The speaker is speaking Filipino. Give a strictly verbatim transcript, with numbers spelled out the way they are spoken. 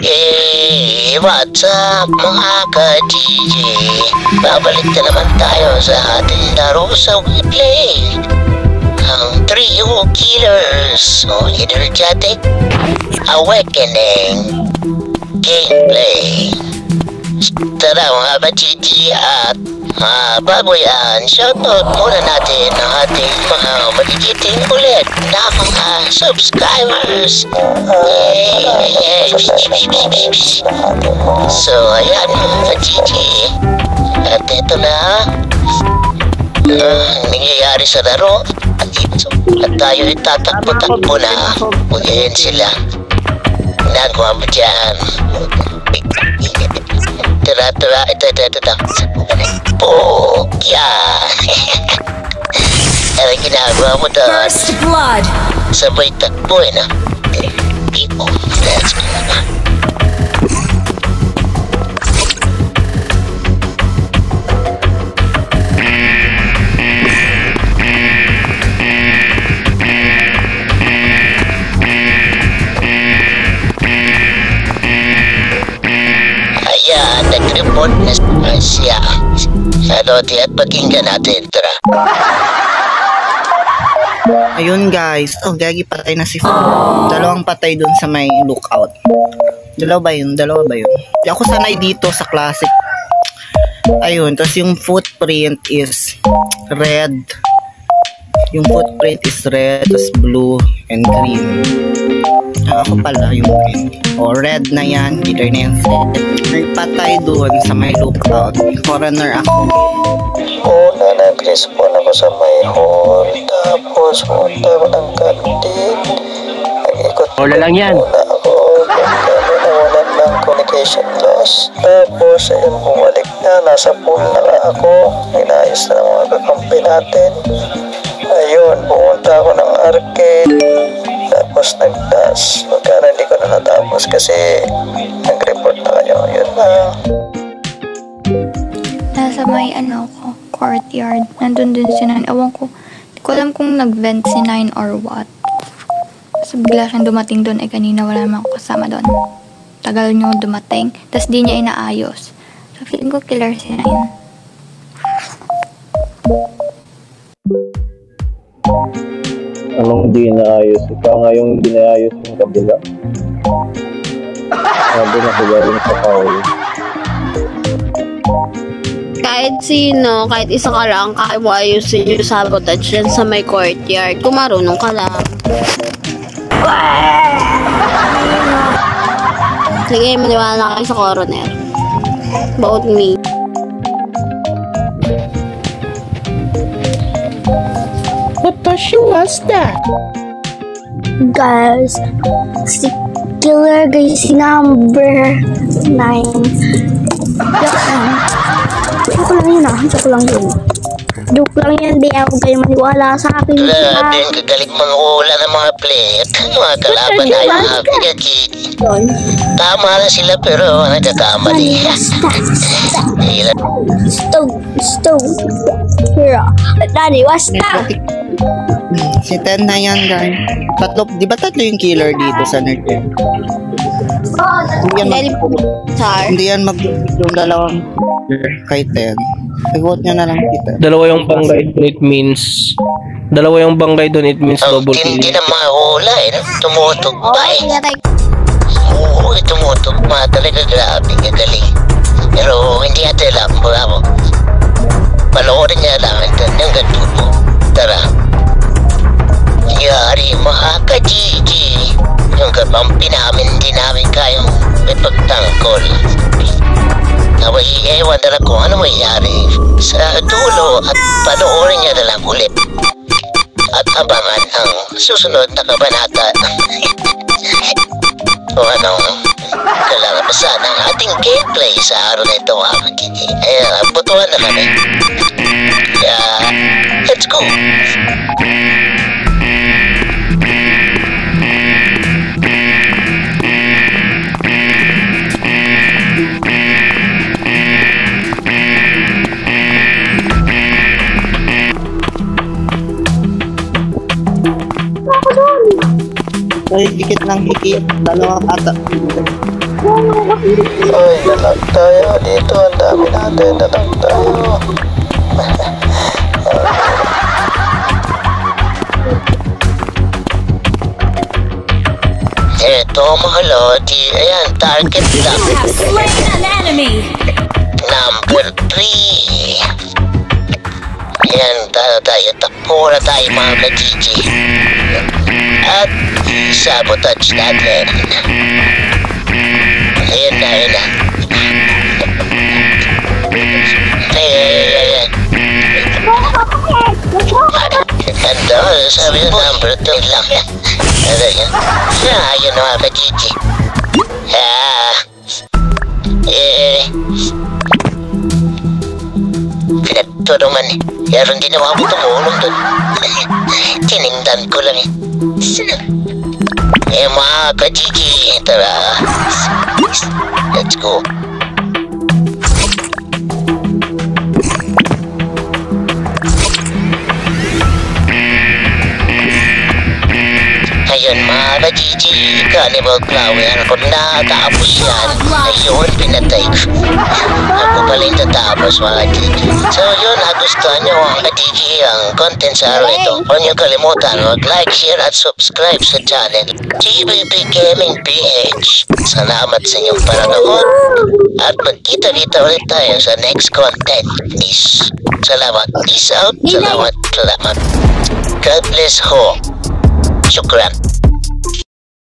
Hey, what's up mga ka-D J? Babalik na naman tayo sa ating laro sa WePlay. Ang Trio Killers o Energetic Awakening Gameplay. Tara mga ka-D J at mga bago yan, shoutout muna natin ang ating mga magigiting ulit na mga subscribers. Yay! So ayan mga ka-D J, at ito na ang nangyayari sa laro. At tayo itatakbo-takbo na. Hugayin sila. Nagawa mo dyan. Tara, tara, ito, ito, ito, ito. Oh, yeah. Ano ginagawa mo doon? First blood. Sabay takbo eh, na. Oh, let's go na. Ayan, nag-report na siya. Ano, tiyan, pakinggan natin. Tara. Ayun guys, oh gagi, patay na si F. Dalawang patay dun sa may lookout. Dalawa ba yun? Dalawa ba yun? Di ako sanay dito sa classic. Ayun, tapos yung footprint is red. Yung footprint is red, tapos blue and green. Ah, ako pala yung green. O, red na yan, either na yan set. May patay dun sa may lookout. Coroner ako. Una, nag-respawn ako sa may hall. Tapos, punta ako ng canteen. Nag-ikot Wala lang yan. muna ako. Pagkano nawalan ng communication loss. Tapos, ayun, bumalik na. Nasa pool na nga ako. Inayos na ng mga kakampi natin. Ayun, pumunta ako ng arcade. Tapos, nag-dash. Magkano hindi ko na natapos kasi nag-report na kayo. Yun na. Nasa may ano ko, courtyard. Nandun din si Nine. Ewan ko, di ko alam kung nag-vent si Nine or what. So bigla siyang dumating doon. Eh kanina wala naman ako kasama doon. Tagal niyo dumating. Tapos di niya inaayos. So feeling ko killer si Nine. Anong hindi inaayos? Ikaw nga yung hindi inaayos yung kabila. Sabi na ko galing sa Paul. Kahit sino, kahit isa ka lang, kaya mo ayusin yung sabotage yan sa may courtyard. Kung marunong ka lang. Sige, maniwala na kayo sa coroner. About me. What the shit was that? Guys, si killer guys, si number nine. Joke lang. Joke lang yun ah. Joke lang yun. Joke lang yan. Di ako kayo maniwala sa akin. Wala din, kagaling mga ula ng mga player. Mga kalaban tayo mga pinagkiki. Tama na sila pero nagkakamali. Hila. Stone, stone. Here. Daddy, what's that? Si Ten na yan guys. Tatlo, di ba tatlo yung killer dito sa nerd? Hindi yan mag- Char. hindi yan mag yung dalawang kay Ten. I-vote nyo na lang kita. Dalawa yung banggay doon, it means dalawa yung banggay doon, it means Ang double tindi kill. ng mga hula eh. Tumutugba eh. Oo, tumutugba. Talaga grabe, gagaling. Pero hindi natin alam. Bravo. Panoorin niya lang ito. Hanggang dulo. Tara. Yari mga ka-G G. Yung kapampi namin, hindi namin kayang ipagtangkol. Naway, ewan na lang kung ano mayayari sa dulo at panoorin niya na lang ulit. At abangan ang susunod na kabanata. O anong kalalabasan ng ating gameplay sa araw na ito. Ayan, butuhan na kami. Kaya, let's go! Ay, hikit ng hikit. Dalawang ata. Ay, nalag tayo dito. Ang dami natin. Nalag tayo. Ito mga lodi, ayan, target lang. Number three. Ayan, tayo tayo, takbo na tayo mga ka-Gigi. At sabotage natin. Ayan na, ayan na. Ayan, ayan, ayan. Ando, sabi yung number two lang. Ano yan? Ah, yun mga ka-Gigi. Ah. Eh. Pinagtulungan eh. Pero hindi naman ako tumulong doon. Tiningdan ko lang eh. Eh mga ka-Gigi, tara. Let's go. Ayun mga ka-Gigi, Cannibal Flower. Kung nakatapos yan, ayun, pinatay ko. Ako pala yung tatapos mga ka-Gigi. So yun, nagustuhan nyo mga ka-Gigi ang content sa araw ito. Huwag nyo kalimutan, mag-like, share at subscribe sa channel G B B Gaming P H. Salamat sa inyong panonood at magkita-kita ulit tayo sa next content. Peace. Salamat. Peace out. Salamat. Salamat. God bless ho. Shukran.